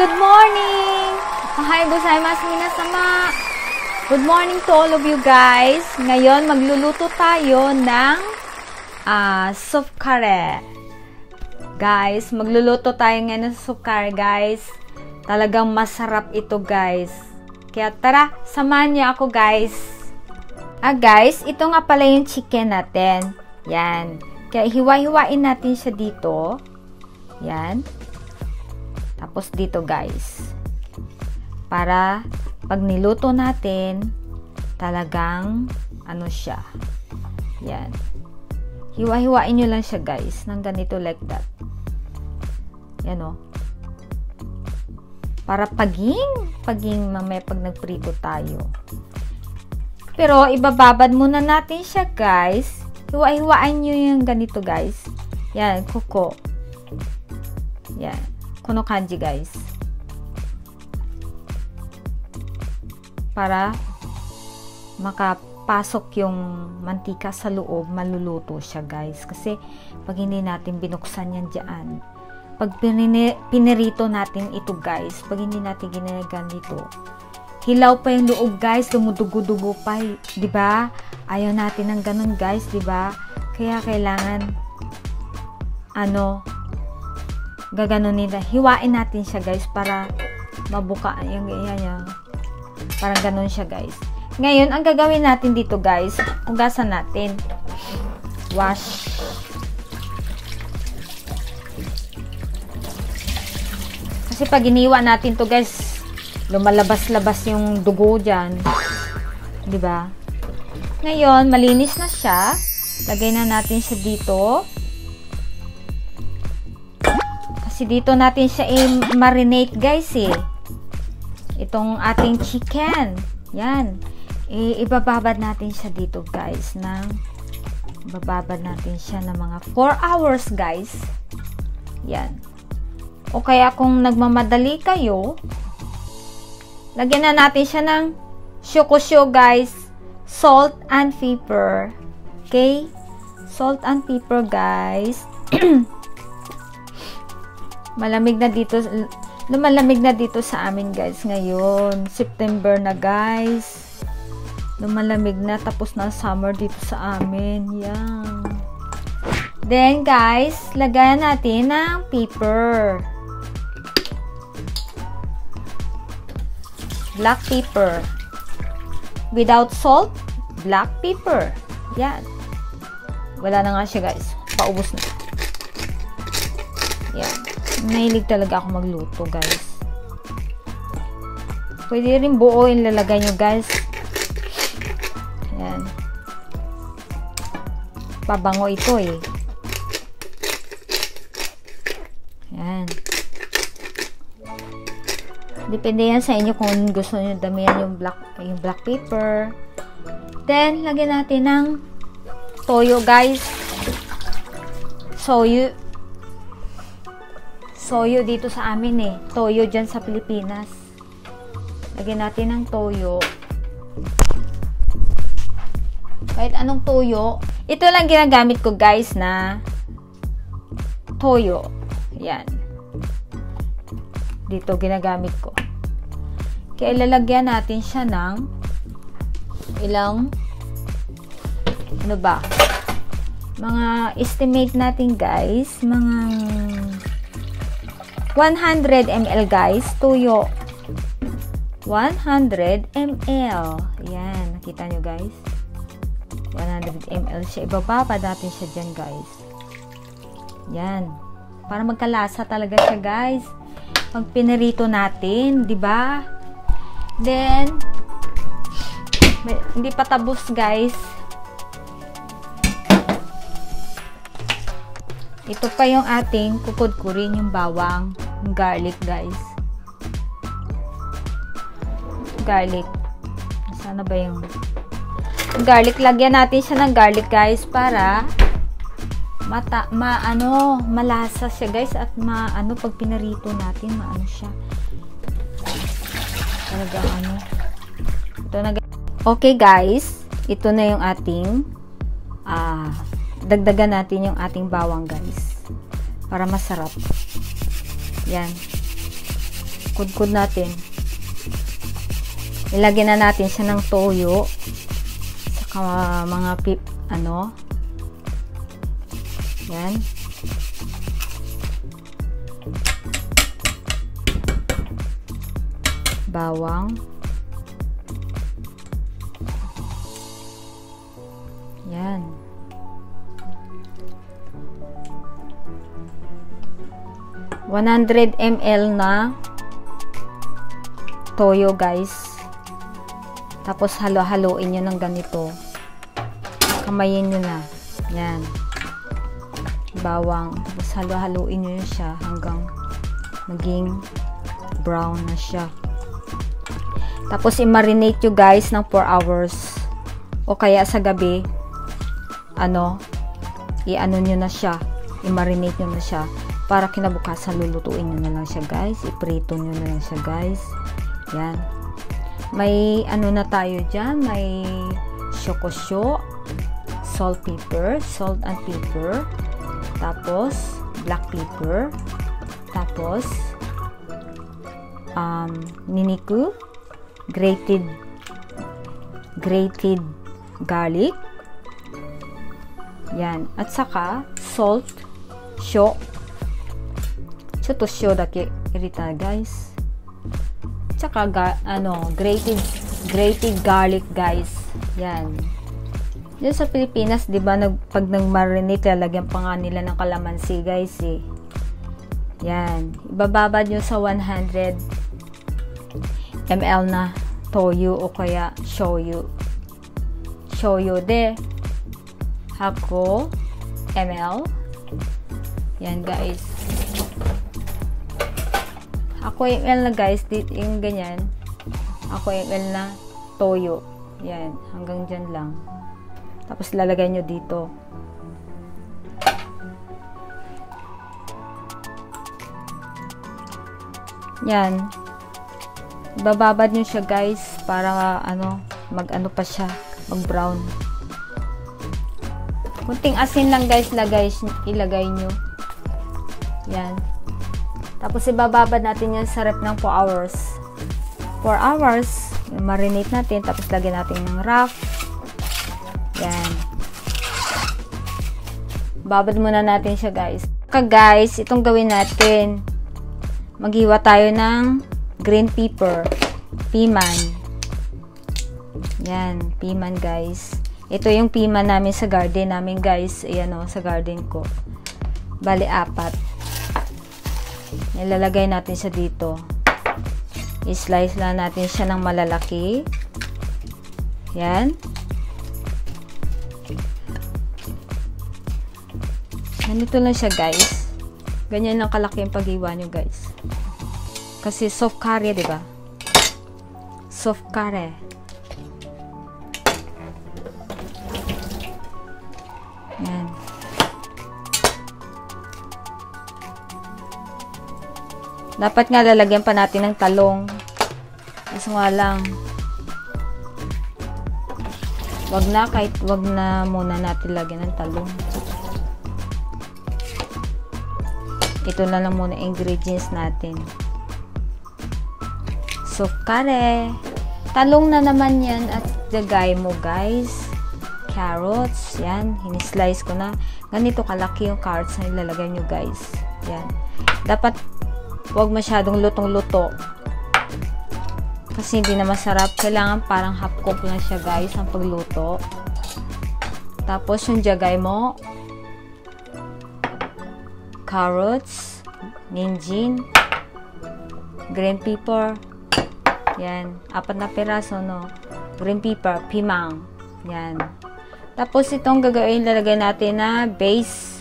good morning! Ohayo gozaimasu minasama! Good morning to all of you guys. Ngayon, magluluto tayo ng soup curry. Guys, magluluto tayo ngayon ng soup curry, guys. Talagang masarap ito, guys. Kaya tara, samahan niyo ako, guys. Guys, ito nga pala yung chicken natin. Yan. Kaya hiwa-hiwain natin siya dito. Yan. Tapos dito, guys. Para pag niluto natin, talagang ano siya. Yan. Hiwa-hiwain nyo lang siya, guys. Nang ganito, like that. Yan, o. Para paging mamaya pag nagprito tayo. Pero, ibababad muna natin siya, guys. Hiwa-hiwain nyo yung ganito, guys. Yan, kuko. Yan. Kuno kanji, guys. Para makapasok yung mantika sa loob, maluluto siya, guys. Kasi, pag hindi natin binuksan yan dyan, pag pinirito natin ito, guys, pag hindi natin ginagan dito, hilaw pa yung loob, guys, dumudugo-dugo pa, diba? Ayaw natin ng ganun, guys, diba? Kaya kailangan, gaganunin na. Hiwain natin siya, guys, para mabuka yung yan. Parang ganun siya, guys. Ngayon, ang gagawin natin dito, guys, hugasan natin. Wash. Kasi pag iniwa natin to, guys, lumalabas-labas yung dugo dyan. Diba? Ngayon, malinis na siya. Lagay na natin siya dito. Kasi dito natin siya i-marinate, guys, eh. Itong ating chicken. Yan. Ibababad natin siya dito, guys. Ibababad natin siya ng mga 4 hours, guys. Yan. O kaya kung nagmamadali kayo, lagyan na natin siya ng shokusho, guys. Salt and pepper. Okay? Salt and pepper, guys. Malamig na dito. Lumalamig na dito sa amin, guys. Ngayon, September na, guys. Lumalamig na. Tapos na summer dito sa amin. Yan. Then, guys, lagayan natin ng pepper. Black pepper. Without salt, black pepper. Yan. Wala na nga siya, guys. Paubos na. Yan. Mahilig talaga ako magluto, guys. Pwede rin buo yung lalagay nyo, guys. Yan. Pabango ito, eh. Yan. Depende yan sa inyo kung gusto nyo damihan yung black pepper. Then, lagyan natin ng toyo, guys. Soyo dito sa amin, eh. Toyo dyan sa Pilipinas. Lagyan natin ng toyo. Kahit anong toyo. Ito lang ginagamit ko, guys, na toyo. Yan. Dito ginagamit ko. Kaya ilalagyan natin siya ng ilang mga estimate natin, guys, mga 100 ml, guys, toyo. 100 ml. Yan, nakita nyo, guys. 100 ml siya. Ibababa natin siya dyan, guys. Yan. Para magkalasa talaga siya, guys. Pag pinirito natin, diba? Then, hindi pa tapos, guys. Ito pa yung ating kukudkurin, yung bawang, yung garlic, guys. Garlic. Sana ba yung garlic? Lagyan natin siya ng garlic, guys, para malasa siya, guys, at pag pinarito natin, siya. Talaga, ito na, guys. Okay, guys. Ito na yung ating dagdagan natin yung ating bawang, guys, para masarap. Yan. Kudkod natin. Ilagyan na natin siya ng toyo. Saka mga yan. Bawang. Yan. $100 ml na toyo, guys. Tapos halo-haloin nyo ng ganito. Kamayin nyo na. Yan. Bawang. Tapos halo-haloin nyo siya hanggang maging brown na siya. Tapos i-marinate nyo, guys, ng 4 hours. O kaya sa gabi, i-ano nyo na siya. I-marinate nyo na siya. Para kinabukasan lulutuin nyo na lang siya, guys. I-prito nyo na lang siya, guys. Yan. May na tayo dyan. May shokosho, salt and pepper. Tapos, black pepper. Tapos, niniku, grated garlic. Yan. At saka, salt, sho. to show dake irita, guys. Tsaka grated garlic, guys. Yan. Diyan sa Pilipinas, 'di ba, pag nag-marinate, lalagyan pa nga nila ng kalamansi, guys, eh. Yan. Ibababad nyo sa 100 ml na toyo o kaya shoyu. Shoyu de hako ml. Yan, guys. Ako ml na, guys, yung ganyan. Ako ml na toyo. Yan, hanggang dyan lang. Tapos lalagay nyo dito. Yan. Bababad nyo siya, guys, para mag-ano pa siya, mag-brown. Kunting asin lang, guys, ilagay nyo. Yan. Tapos ibababad natin yan sa ref ng 4 hours. 4 hours, marinate natin, tapos lagyan natin ng wrap. Yan. Babad muna natin siya, guys. Guys, itong gawin natin. Maghiwa tayo ng green pepper. Piman. Yan, piman, guys. Ito yung piman namin sa garden namin, guys. Ayan o, sa garden ko. Bali, 4. Nilalagay natin siya dito. I-slice lang natin siya ng malalaki. Yan. Ganito lang siya, guys. Ganyan lang kalaki yung pag-iwa nyo, guys. Kasi soft curry, diba? Soft curry. Yan. Dapat nga lalagyan pa natin ng talong. Kaso nga lang, wag na muna natin lagyan ng talong. Ito na lang muna ingredients natin. So, kare. Talong na naman yan at lagay mo, guys. Carrots. Yan. Hinislice ko na. Ganito kalaki yung carrots na ilalagay nyo, guys. Yan. Dapat wag masyadong lutong-luto. Kasi hindi na masarap. Kailangan parang half cook lang siya, guys, ang pagluto. Tapos yung jagay mo, carrots, ninjin, green pepper. Yan, 4 na piraso, no? Green pepper, pimang. Yan. Tapos itong gagawin, lalagay natin na base,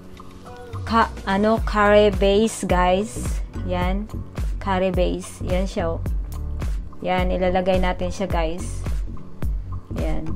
curry base, guys. Yan, curry base. Yan siya, oh. Yan, ilalagay natin siya, guys. Yan.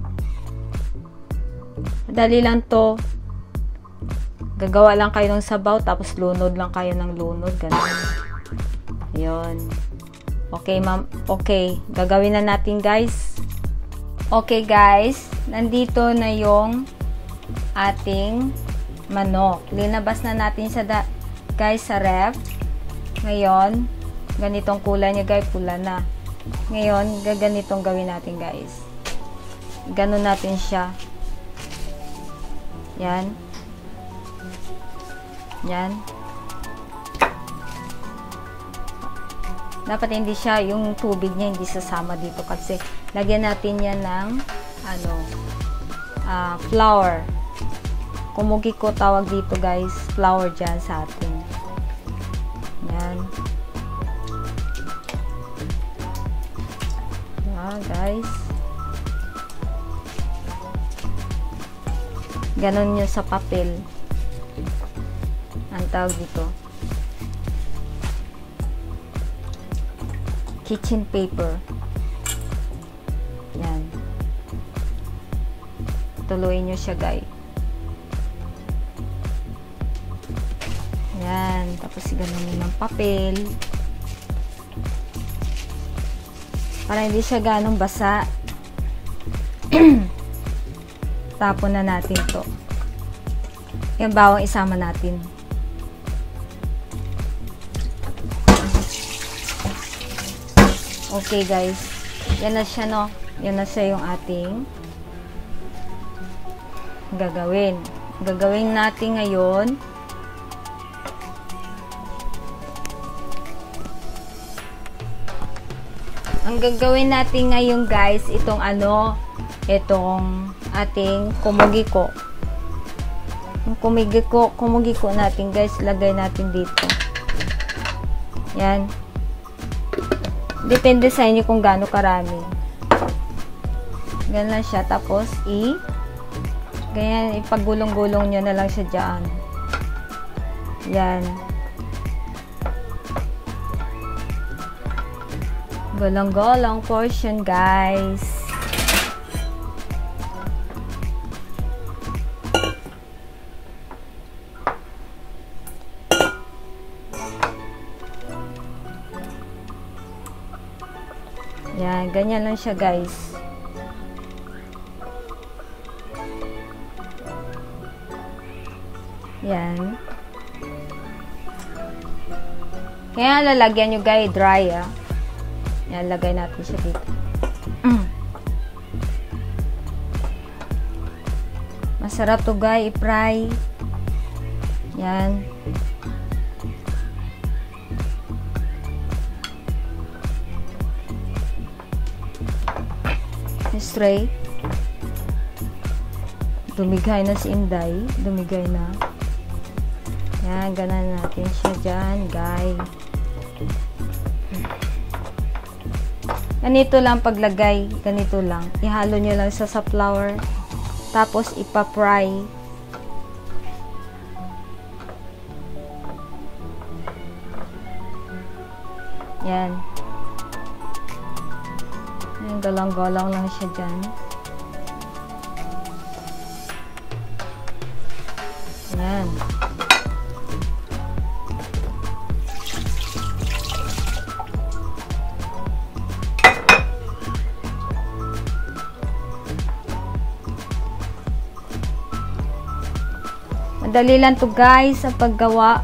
Madali lang to. Gagawa lang kayo ng sabaw, tapos lunod lang kayo ng lunod. Ganun. Ayun. Okay, ma'am. Okay. Gagawin na natin, guys. Okay, guys. Nandito na yung ating manok. Linabas na natin siya, guys, sa ref. Ngayon, Ganitong kulay niya guys, pula na. Ngayon, gaganitong gawin natin guys. Ganon natin siya. Yan. Yan. Dapat hindi siya, yung tubig niya hindi sasama dito kasi lagyan natin yan ng flour. Kumugi ko tawag dito guys, flour dyan sa atin. Yan. Yan guys. Ganon nyo sa papel. Ang tawag dito. Kitchen paper. Yan. Tuluin nyo siya guys. Yan. Tapos ganon nyo ng papel. Para hindi siya ganong basa. Tapon na natin to. Yung bawang isama natin. Okay guys, yan na siya no. Yan na siya yung ating gagawin. Gagawin natin ngayon. Ang gagawin natin ngayon guys, itong itong ating kumugiko. Yung kumugiko natin guys, lagay natin dito. Yan. Depende sa inyo kung gaano karami. Ganyan lang siya. Tapos, ganyan, ipagulong-gulong nyo na lang siya dyan. Yan. Gulong-gulong portion, guys. Yan, ganyan lang siya guys. Yan. Kaya lalagyan nyo guys, dry Yan, lagay natin siya dito. Masarap to guys, i-fry. Yan. Straight. Dumigay na si Inday. Dumigay na. Yan, ganan natin siya dyan, guys. Ganito lang paglagay. Ganito lang. Ihalo nyo lang sa flour. Tapos, ipa-fry. Yan. Galang-galang lang siya dyan. Yan. Madali lang to guys sa paggawa.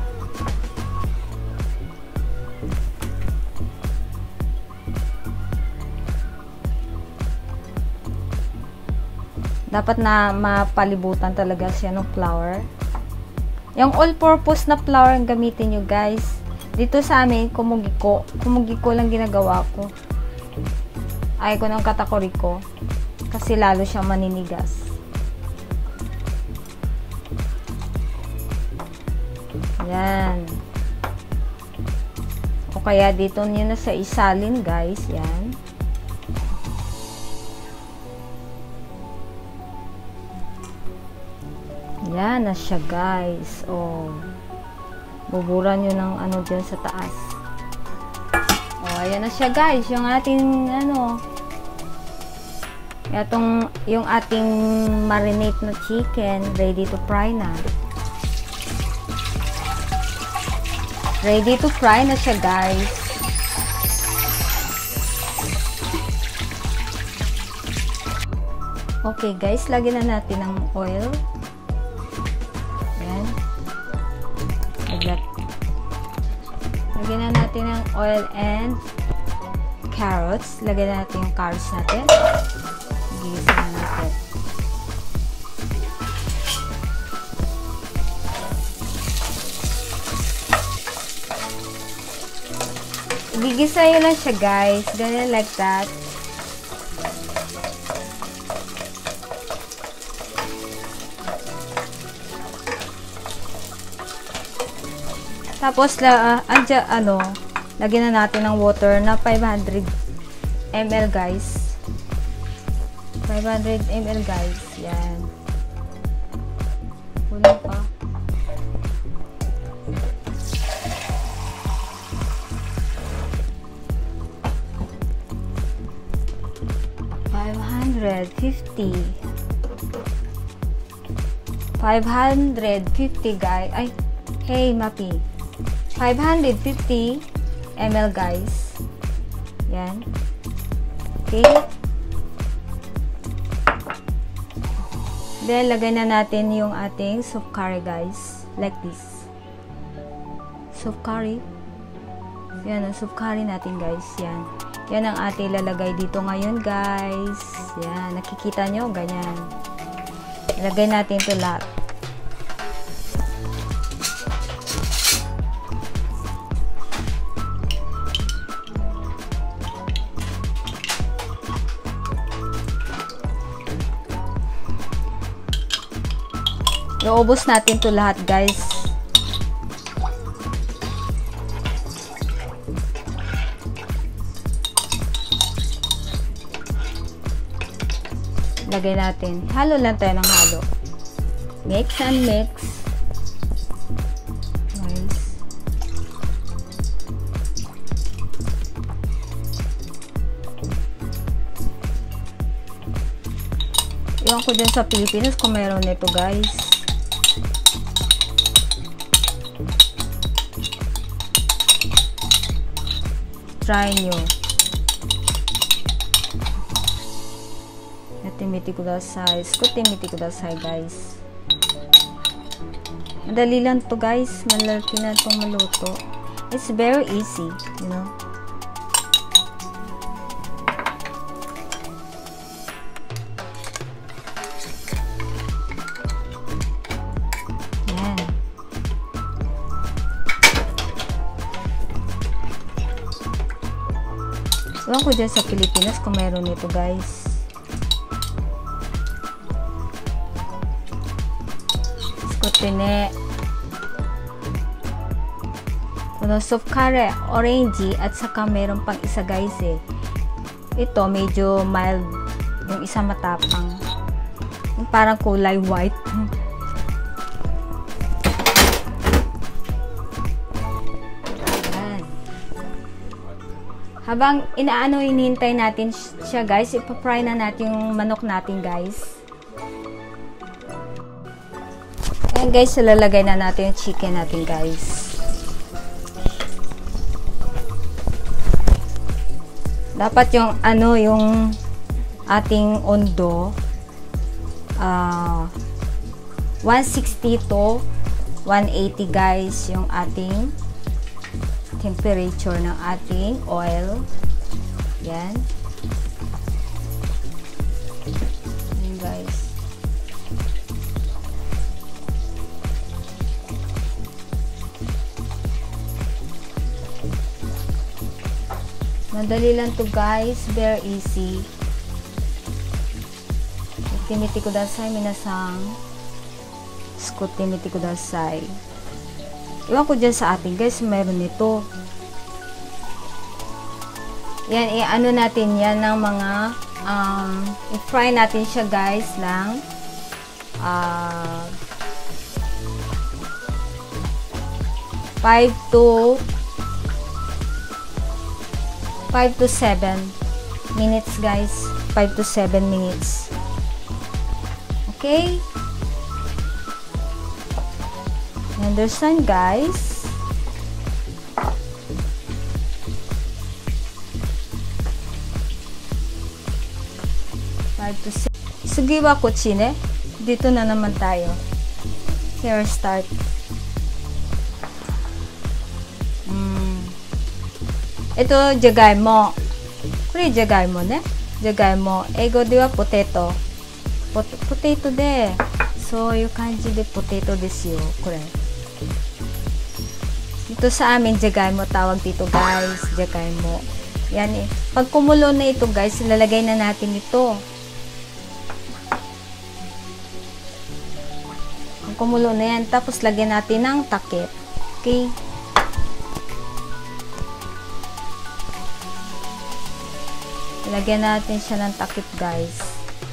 Dapat na mapalibutan talaga siya ng flour. Yung all-purpose na flour ang gamitin nyo guys. Dito sa amin, kumugiko. Kumugiko lang ginagawa ko. Ayaw ko ng katakoriko. Kasi lalo siyang maninigas. Yan. O kaya dito nyo na sa isalin guys. Yan. Yan na siya guys. Oh. Buburan nyo ng dyan sa taas. Oh, ayan na siya guys. Yung ating yung ating marinate na chicken ready to fry na. Ready to fry na siya guys. Okay guys, lagyan na natin ng oil. Lagyan na natin natin ng oil and carrots. Lagyan natin yung carrots natin. Gigisa na natin. Gigisahin lang siya, guys. Ganyan, like that. Tapos, lagyan na natin ng water na 500 ml, guys. 500 ml, guys. Yan. Kulang pa. $550, guys. Ay, hey, Mapi. 550 ml, guys. Yan. Okay. Then, lagay na natin yung ating soup curry, guys. Like this. Soup curry. Yan, ang soup curry natin, guys. Yan. Yan ang ating lalagay dito ngayon, guys. Yan. Nakikita nyo? Ganyan. Ilagay natin ito lahat. Iubos natin ito lahat, guys. Lagay natin. Halo lang tayo ng halo. Mix and mix. Nice. Iwan ko dyan sa Pilipinas kung mayroon nito, guys. Try nyo. Yatimiti kudasai. Skutimiti kudasai, guys. Madali lang to, guys. Malalaki na itong maluto. It's very easy, you know. Yan. Iwan ko dyan sa Pilipinas kung meron nito, guys. Skotine. Kuno soup curry, orange, at saka meron pang isa, guys, eh. Ito, medyo mild. Yung isa matapang. Yung parang kulay white. Habang hinihintay natin siya, guys, ipapry na natin yung manok natin, guys. Ayan, guys, lalagay na natin yung chicken natin, guys. Dapat yung, yung ating ondo, 160 to 180, guys, yung ating temperature ng ating oil. Yan. Yan, guys. Madali lang to, guys. Very easy. Timiti kudasai, minasang. Skutimiti kudasai. Iwan ko dyan sa atin, guys, mayroon nito. Yan, i-ano natin yan ng mga, i-fry natin siya, guys, lang 5 to 7 minutes, guys. 5 to 7 minutes. Okay? Understand, guys? Sugiwa kuchine. Dito na naman tayo. Here, start. Ito, jagaimo. Kore jagaimo ne. Jagaimo. Eigo de wa potato. Potato de. そういう感じでポテトですよ。これ。Ito sa amin, jagaimo tawag dito guys. Jagaimo. Yan eh. Pag kumulo na ito guys, ilalagay na natin ito. Pag kumulo na yan, tapos lagyan natin ng takip. Okay. Lagyan natin siya ng takip guys.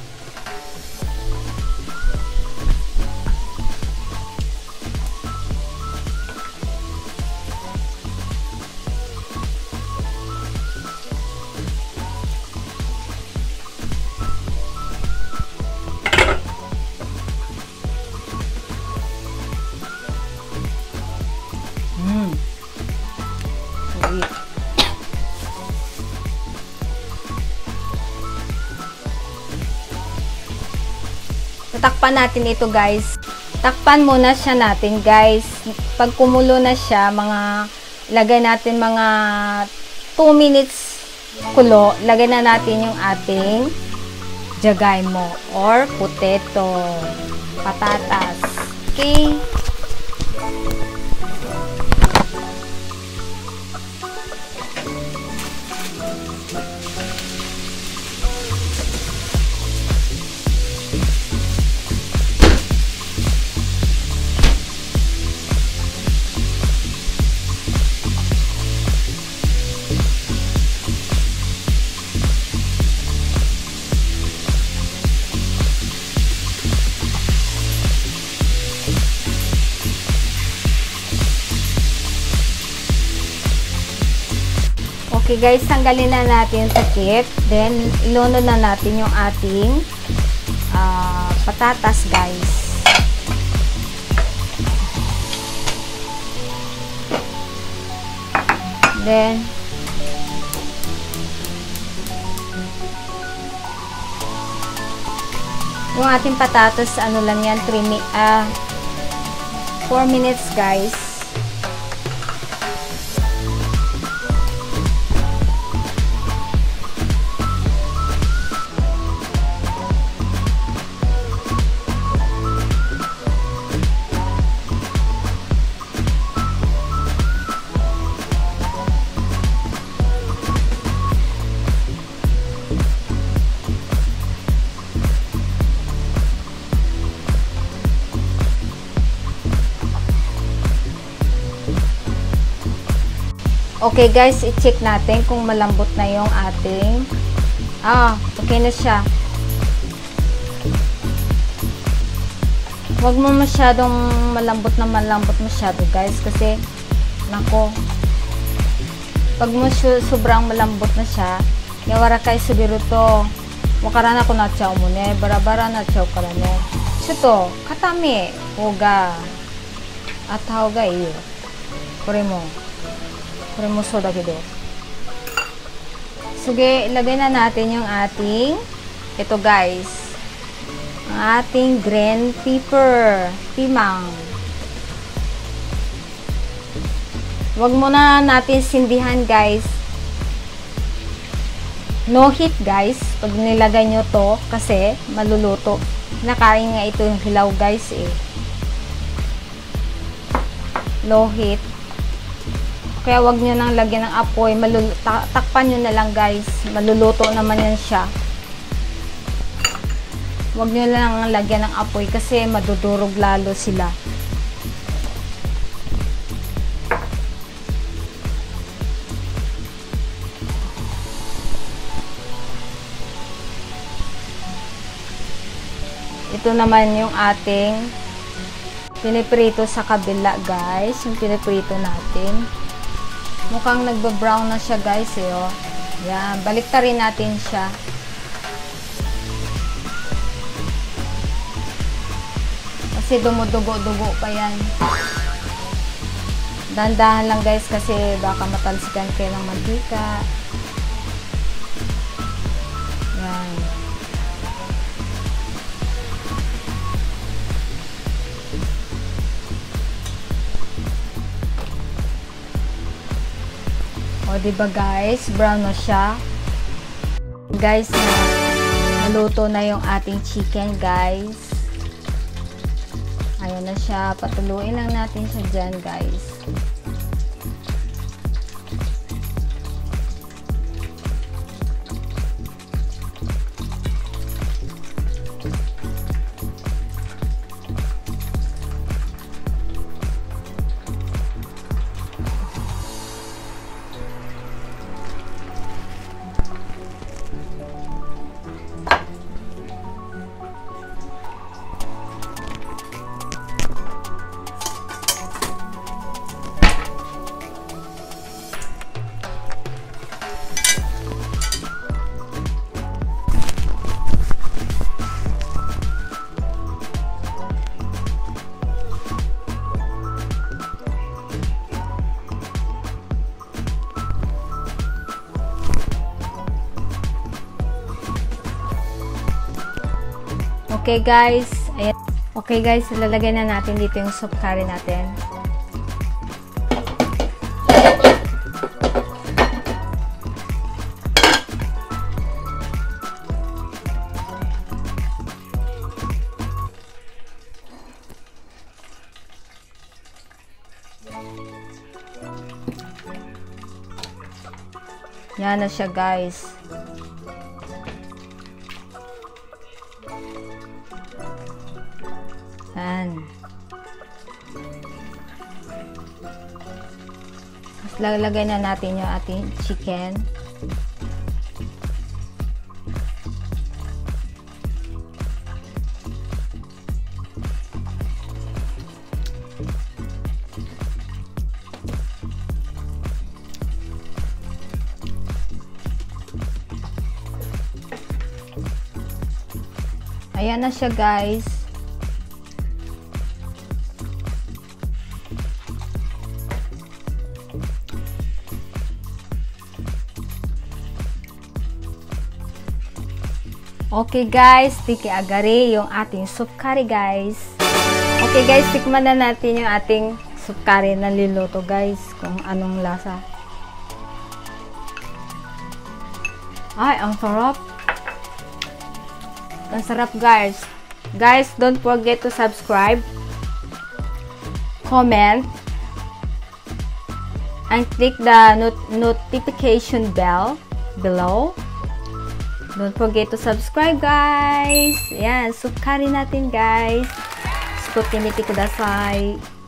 Tatakpan natin ito guys. Takpan muna siya natin guys. Pag kumulo na siya, lagay natin mga 2 minutes kulo. Lagay na natin yung ating jagaimo or potato. Patatas. Okay. Okay guys, tanggalin na natin yung takip. Then, ilunod na natin yung ating patatas guys. Then, yung ating patatas, ano lang yan, 4 minutes guys. Okay guys, i-check natin kung malambot na yung ating okay na siya. Huwag mo masyadong malambot masyado guys, kasi nako, pag mo sobrang malambot na siya, yawara kai subiru to wakarana ko nachau mo ne, barabara nachau kara ne. Chuto katame hoga atta hoga ii yo. Kore mo so da kedo. Sige, ilagay na natin yung ating, ito guys, ang ating green pepper, timang. Huwag muna natin sindihan guys. No heat guys, pag nilagay nyo to, kasi maluluto. Nakain nga ito yung hilaw guys eh. Low heat. Kaya wag nyo nang lagyan ng apoy, takpan nyo na lang guys, maluluto naman yan siya. Wag nyo lang lagyan ng apoy kasi madudurog lalo sila. Ito naman yung ating piniprito sa kabila guys, yung piniprito natin. Mukhang nagba-brown na siya guys eh, oh. Yan, baliktarin natin siya. Kasi dumudugo-dugo pa yan. Dahan-dahan lang guys kasi baka matalsikan kayo ng mantika. Yan. O, diba guys? Brown na siya. Guys, naluto na yung ating chicken, guys. Ayan na siya. Patuluin lang natin siya dyan, guys. Okay guys, ayan. Okay guys, ilalagay na natin dito yung soup curry natin. Yan na siya guys. Yan. Mas lalagay na natin yung ating chicken. Ayan na siya guys. Okay guys, tiki agari yung ating soup curry guys. Okay guys, tikman na natin yung ating soup curry na niluto guys, kung anong lasa. Ay, ang sarap. Ang sarap guys. Guys, don't forget to subscribe, comment, and click the notification bell below. Don't forget to subscribe guys. Yan, soup curry natin guys. Suko tiniti kudasai.